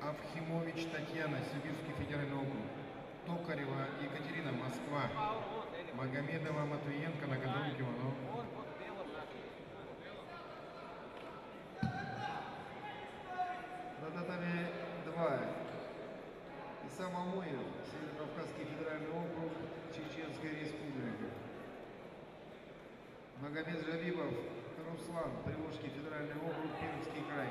Авхимович Татьяна, Сибирский федеральный округ. Токарева Екатерина, Москва. Магомедова Матвиенко, Нагодонки, Иванов. На татами 2. Исам Амоев, Северо-Кавказский федеральный округ, Чеченская республика. Магомед Жабибов, Руслан, Приволжский федеральный округ, Пермский край.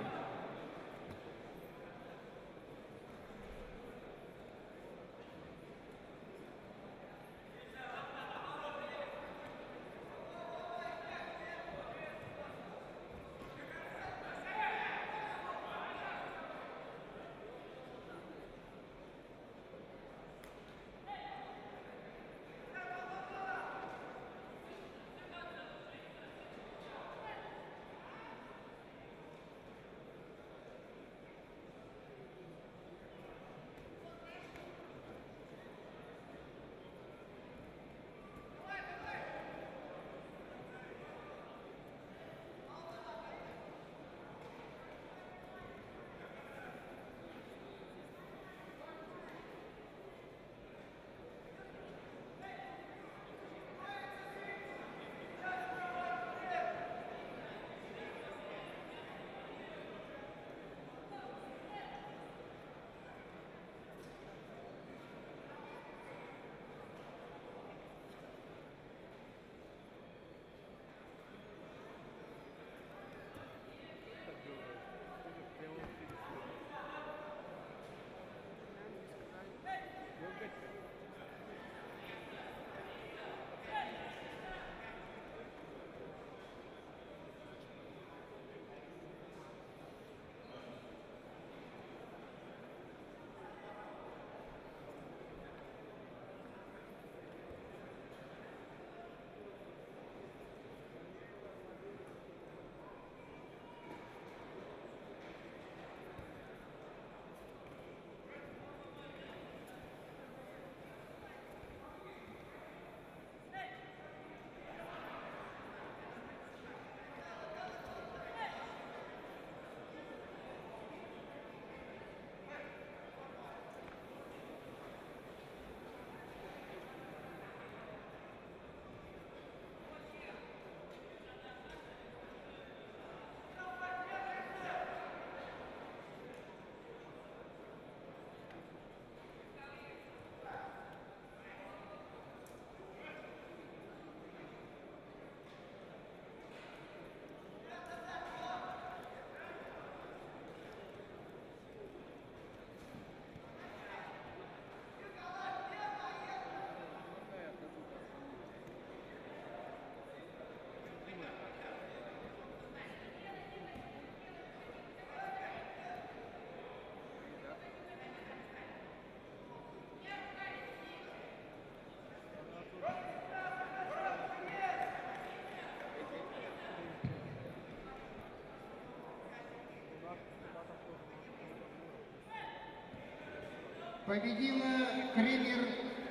Победила Кремер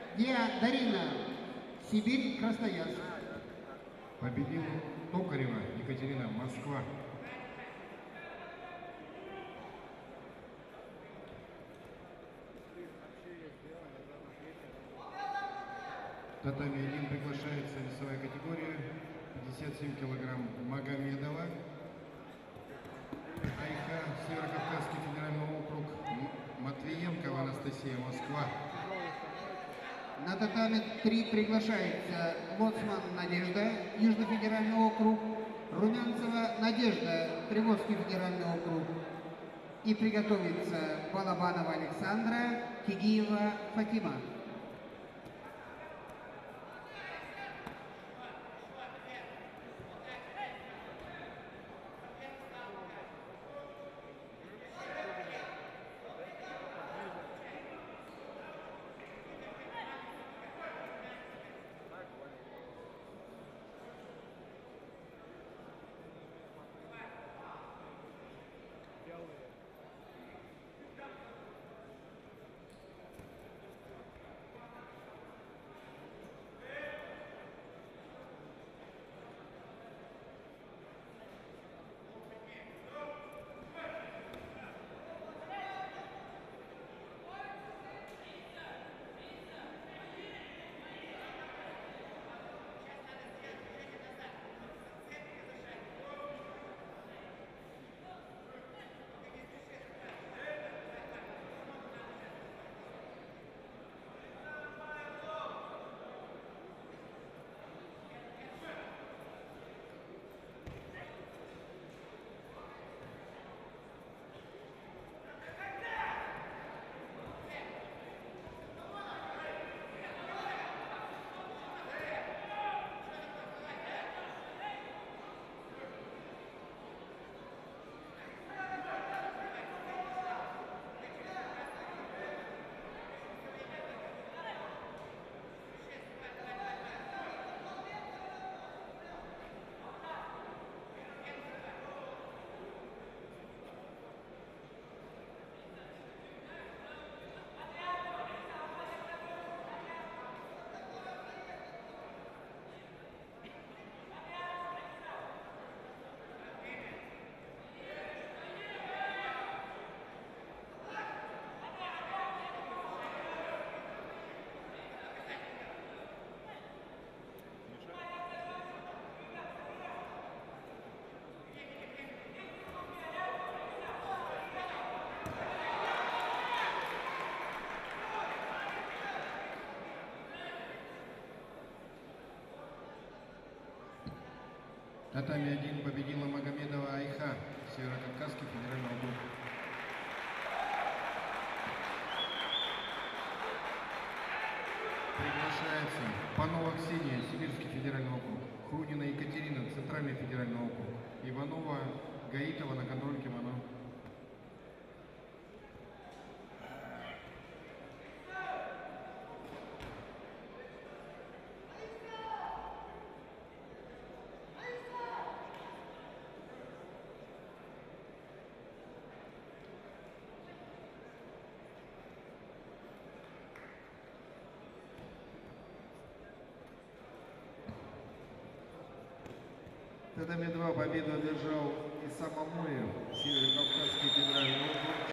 Дарина, Сибирь, Красноярск. Победила Токарева Екатерина, Москва. Татами 1 приглашается весовая категория 57 килограмм Магомедова. Айха, Северо-Кавказский федеральный округ, Матвиенкова Анастасия, Москва. На татами 3 приглашается Лоцман Надежда, Южный федеральный округ, Румянцева Надежда, Приволжский федеральный округ. И приготовится Балабанова Александра, Кигиева Фатима. Татами 1 победила Магомедова Айха, Северокавказский федеральный округ. Приглашается Панова Ксения, Сибирский федеральный округ. Хрунина Екатерина, Центральный федеральный округ. Иванова Гаитова на контроль кимоно. Татами 2 победу одержал Исам Амуев, Северокавказский федеральный округ.